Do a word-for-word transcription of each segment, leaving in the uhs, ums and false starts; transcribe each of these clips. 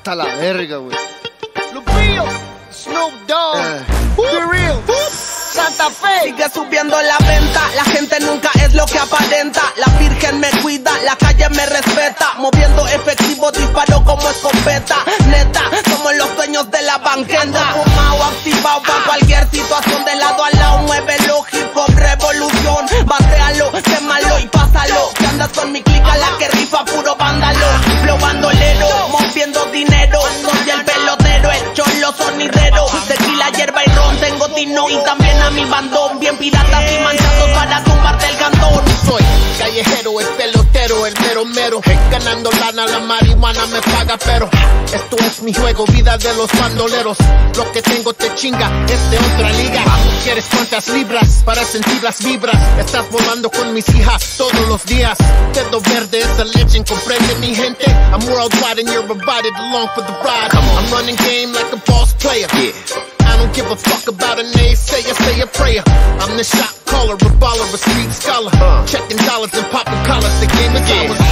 Hasta la verga, güey. Lupillo, Snoop Dogg, uh, Be Real, Santa Fe. Sigue subiendo la venta, la gente nunca es lo que aparenta. La virgen me cuida, la calle me respeta. Moviendo efectivo, disparo como escopeta. Neta, somos los dueños de la banqueta. Fumado, activado para cualquier situación. De lado a lado, muévelo, hip hop, revolución. Batealo, quémalo y pásalo. Que andas con mi clica, la que rifa puro vándalo. Flow bandolero, moviendo dinero. Soy el pelotero, el cholo sonidero. Tequila, hierba y ron, tengo tino y también a mi bandón. Bien piratas y manchados para tumbarte el cantón. Soy callejero, el pelotero, el mero mero. Ganando lana, la marihuana me paga, pero esto es mi juego, vida de los bandoleros. Lo que tengo te chinga, es de otra liga. ¿Quieres cuántas libras para sentir las vibras? Estás volando con mis hijas todos los días. Dedo verde es a legend, comprende mi gente. I'm worldwide and you're invited along for the ride. I'm running game like a boss player. Yeah. I don't give a fuck about a naysayer, say a prayer. I'm the shot caller, a baller, a street scholar. Uh. Checking dollars and popping collars, the game is yeah. ours.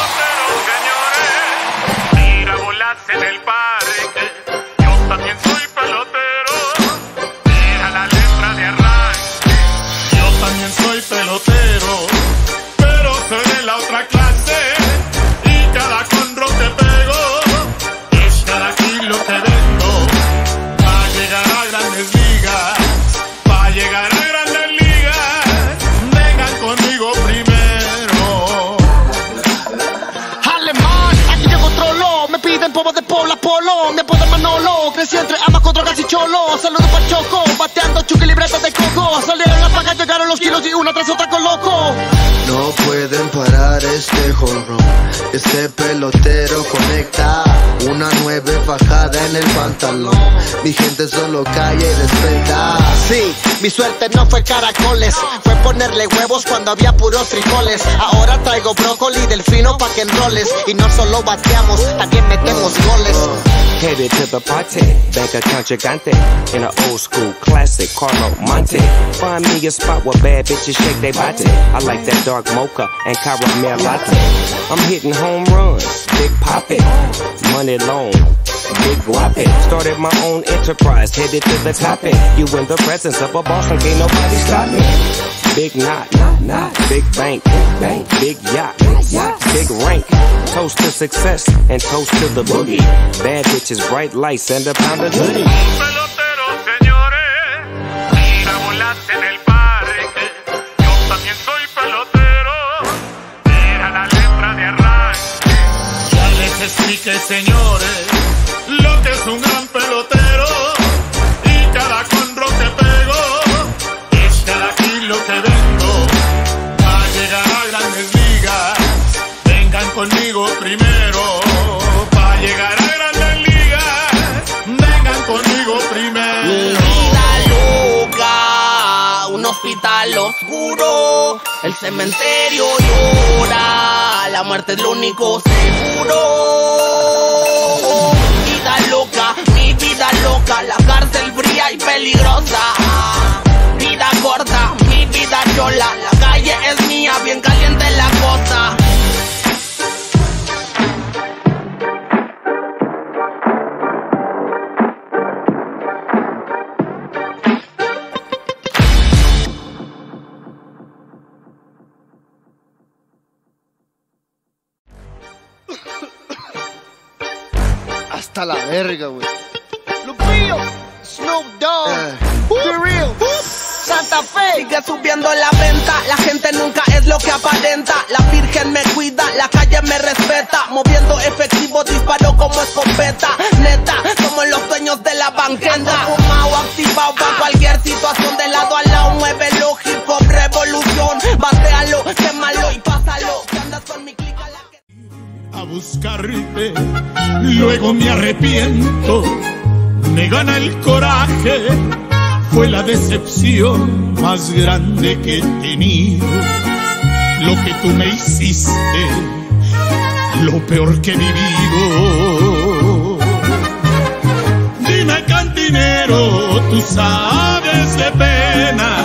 Mira, volaste en el parque. Yo también soy pelotero. Mira la letra de arranque. Yo también soy pelotero. Pero soy de la otra clase. Y cada conro te pego. Es cada kilo que vendo. Va a llegar a grandes ligas. Va a llegar a grandes ligas. Vengan conmigo primero. Alemán, aquí yo controlo. Me piden polvo de Paula Polo. Me apodan Manolo. Crecí entre Amaco, drogas y cholo. Saludos para Choco. Bateando chuki libreta de coco. Salieron las pagas, llegaron los kilos y una tras otra coloco. No pueden parar este jonrón. Este pelotero conecta una nueve fajada en el pantalón. Mi gente solo calla y respeta. Sí, mi suerte no fue caracoles. Fue ponerle huevos cuando había puros frijoles. Ahora traigo brócoli del fino pa' que enroles. Y no solo bateamos, también metemos goles. Headed to the party, bank account gigante. In an old school classic, Carlo Monte. Find me a spot where bad bitches shake their body. I like that dark mocha and caramel latte. I'm hitting home runs, big poppin', money long, big guapin'. Started my own enterprise, headed to the top end. You in the presence of a boss and can't nobody stop me. Big knot, knot, knot, big bank, big bank, big yacht, big yacht, big rank. Toast to success and toast to the boogie. Bad bitches, bright lights and a pound of hoodie. Pelotero, señores, mira, volaste en el parque. Yo también soy pelotero. Mira la letra de arranque. Ya les expliqué, señores, lo que es un gran pelotero. Y cada conro que pego es cada kilo que vendo. Va a llegar a grandes ligas. Vengan conmigo primero. Va a llegar a grandes ligas. Vengan conmigo primero. Vida loca, un hospital oscuro. El cementerio llora. La muerte es lo único seguro. Vida loca, mi vida loca. La cárcel fría y peligrosa. Vida corta, mi vida chola. La calle es mía, bien caliente la cosa. Hasta la verga, güey. Lupillo, Snoop Dogg, uh, Be Real, Santa Fe. Sigue subiendo la venta, la gente nunca es lo que aparenta. La virgen me cuida, la calle me respeta. Moviendo efectivo, disparo como escopeta. Neta, somos los dueños de la banqueta. Fumado, activado para cualquier situación. De lado a lado, muévelo, hip hop, revolución. Batealo, quémalo y pásalo. Que andas con mi clica la que... A buscarte, luego me arrepiento, me gana el coraje, fue la decepción más grande que he tenido. Lo que tú me hiciste, lo peor que he vivido. Dime, cantinero, tú sabes de pena